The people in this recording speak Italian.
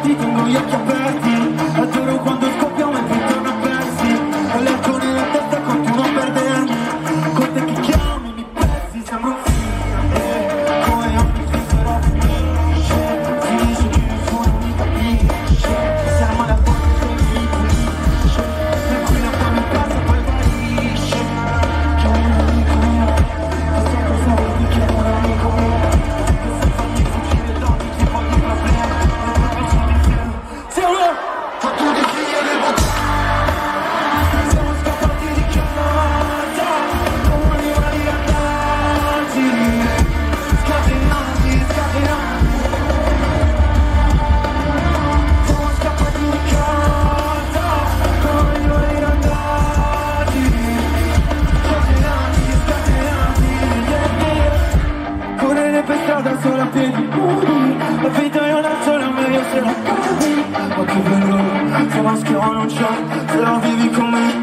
ti tengo gli occhi aperti. Adoro quando scoppiamo e poi torno a persi. Ho letto nella testa continuo a perdermi. Con te che chiami mi pezzi, sembra un film. Come ogni film però finisce. Finisce che nessuno mi capisce. Siamo alla porta che mi pulisce. E qui la tua mi passa poi guarisce. Chiamo un amico mio, che so cosa vuol dire chiamo un amico mio. Che se fammi fuggire da ogni tipo di problema. Non proprio su di te. Siamo fatto di figlie del bottone. Siamo scappati di casa, come animali randaggi, scatenati, scatenati. Siamo scappati di casa, come animali randaggi, scatenati, scatenati. Correre per strada solo a piedi nudi, la vita è una sola, meglio se la cavi. Ma che bello, se maschio non c'è, se la vivi come